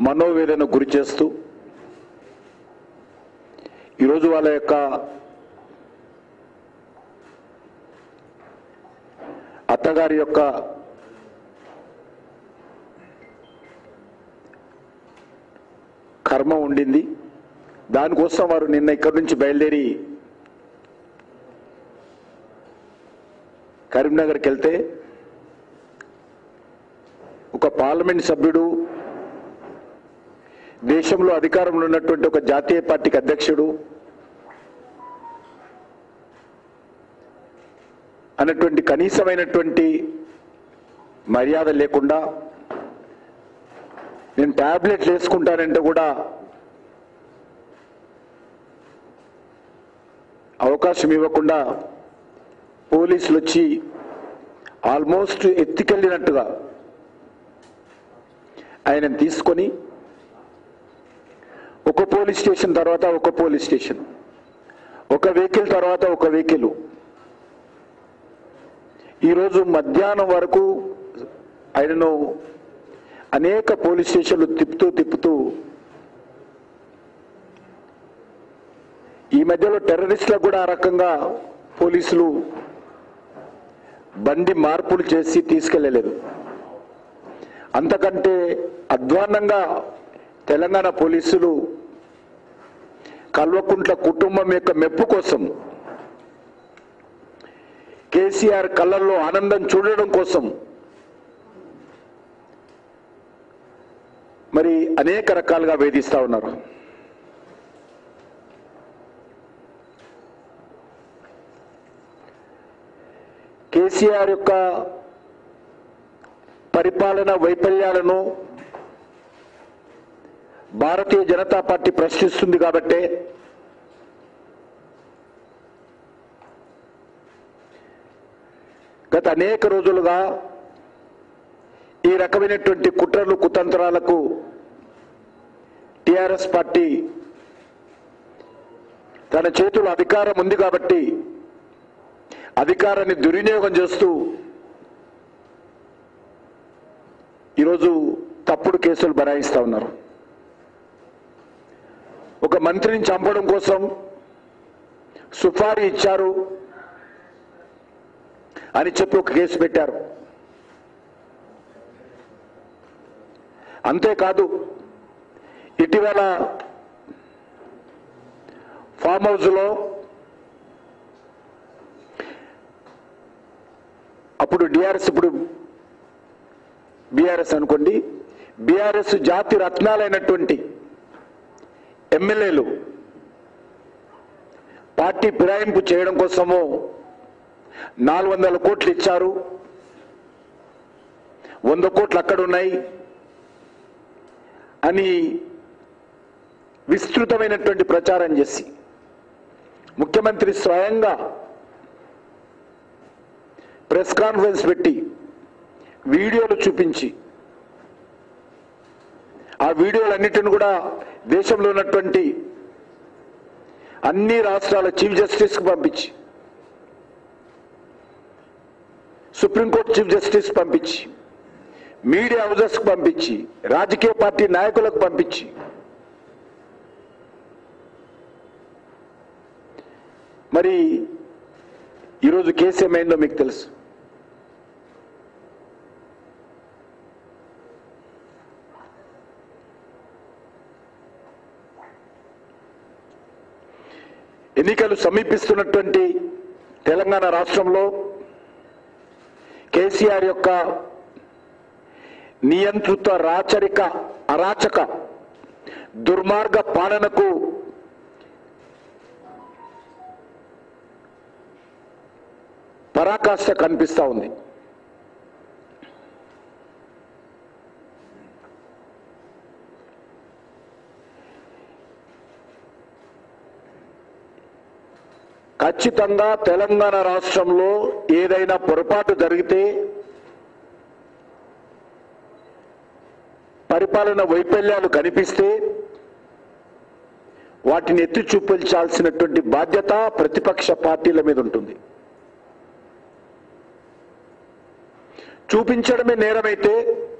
మనోవేదన గురి చేస్తూ ఈరోజు వాళ్ళ యొక్క అత్తగారి యొక్క కర్మ ఉండింది. దానికోసం వారు నిన్న ఇక్కడి నుంచి బయలుదేరి కరీంనగర్కి వెళ్తే ఒక పార్లమెంట్ సభ్యుడు, దేశంలో అధికారంలో ఉన్నటువంటి ఒక జాతీయ పార్టీకి అధ్యక్షుడు అన్నటువంటి కనీసమైనటువంటి మర్యాద లేకుండా నేను టాబ్లెట్లు వేసుకుంటానంటే కూడా అవకాశం ఇవ్వకుండా పోలీసులు వచ్చి ఆల్మోస్ట్ ఎత్తికెళ్ళినట్టుగా ఆయనను తీసుకొని ఒక పోలీస్ స్టేషన్ తర్వాత ఒక పోలీస్ స్టేషన్, ఒక వెహికల్ తర్వాత ఒక వెహికల్, ఈరోజు మధ్యాహ్నం వరకు ఆయనను అనేక పోలీస్ స్టేషన్లు తిప్పుతూ ఈ మధ్యలో టెర్రరిస్టులకు కూడా ఆ రకంగా పోలీసులు బండి మార్పులు చేసి తీసుకెళ్లలేదు. అంతకంటే అధ్వాన్నంగా తెలంగాణ పోలీసులు కల్వకుంట్ల కుటుంబం యొక్క మెప్పు కోసం, కేసీఆర్ కళ్ళల్లో ఆనందం చూడడం కోసం మరి అనేక రకాలుగా వేధిస్తా ఉన్నారు. కేసీఆర్ యొక్క పరిపాలన వైఫల్యాలను భారతీయ జనతా పార్టీ ప్రశ్నిస్తుంది కాబట్టే గత అనేక రోజులుగా ఈ రకమైనటువంటి కుట్రలు కుతంత్రాలకు టిఆర్ఎస్ పార్టీ తన చేతుల్లో అధికారం ఉంది కాబట్టి అధికారాన్ని దుర్వినియోగం చేస్తూ ఈరోజు తప్పుడు కేసులు బనాయిస్తా ఉన్నారు. ఒక మంత్రిని చంపడం కోసం సుపారీ ఇచ్చారు అని చెప్పి ఒక కేసు పెట్టారు. అంతేకాదు ఇటీవల ఫామ్ హౌస్లో అప్పుడు డిఆర్ఎస్, ఇప్పుడు బీఆర్ఎస్ అనుకోండి, బీఆర్ఎస్ జాతి రత్నాలైనటువంటి ఎమ్మెల్యేలు పార్టీ ఫిరాయింపు చేయడం కోసము 400 కోట్లు ఇచ్చారు, 100 కోట్లు అక్కడున్నాయి అని విస్తృతమైనటువంటి ప్రచారం చేసి ముఖ్యమంత్రి స్వయంగా ప్రెస్ కాన్ఫరెన్స్ పెట్టి వీడియోలు చూపించి ఆ వీడియోలన్నిటిని కూడా దేశంలో ఉన్నటువంటి అన్ని రాష్ట్రాల చీఫ్ జస్టిస్కి పంపించి, సుప్రీంకోర్టు చీఫ్ జస్టిస్ పంపించి, మీడియా హౌజెస్కి పంపించి, రాజకీయ పార్టీ నాయకులకు పంపించి మరి ఈరోజు కేసు ఏమైందో మీకు తెలుసు. ఎన్నికలు సమీపిస్తున్నటువంటి తెలంగాణ రాష్ట్రంలో కేసీఆర్ యొక్క నియంత్రిత అరాచక దుర్మార్గ పాలనకు పరాకాష్ఠ కనిపిస్తా ఉంది. ఖచ్చితంగా తెలంగాణ రాష్ట్రంలో ఏదైనా పొరపాటు జరిగితే, పరిపాలన వైఫల్యాలు కనిపిస్తే వాటిని ఎత్తి చూపించాల్సినటువంటి బాధ్యత ప్రతిపక్ష పార్టీల మీద ఉంటుంది. చూపించడమే నేరమైతే